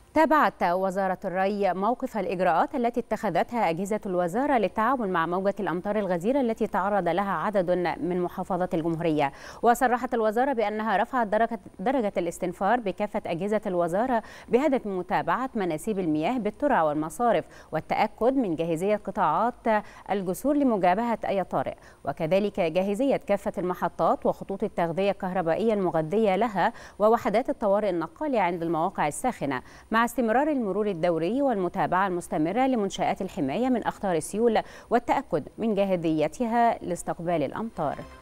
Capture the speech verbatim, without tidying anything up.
تابعت وزارة الري موقف الإجراءات التي اتخذتها أجهزة الوزارة للتعامل مع موجة الأمطار الغزيرة التي تعرض لها عدد من محافظات الجمهورية. وصرحت الوزارة بأنها رفعت درجة, درجة الاستنفار بكافة أجهزة الوزارة بهدف متابعة مناسيب المياه بالترع والمصارف والتأكد من جاهزية قطاعات الجسور لمجابهة أي طارئ، وكذلك جاهزية كافة المحطات وخطوط التغذية الكهربائية المغذية لها ووحدات الطوارئ النقالة عند المواقع الساخنة، مع استمرار المرور الدوري والمتابعة المستمرة لمنشآت الحماية من أخطار السيول والتأكد من جاهزيتها لاستقبال الأمطار.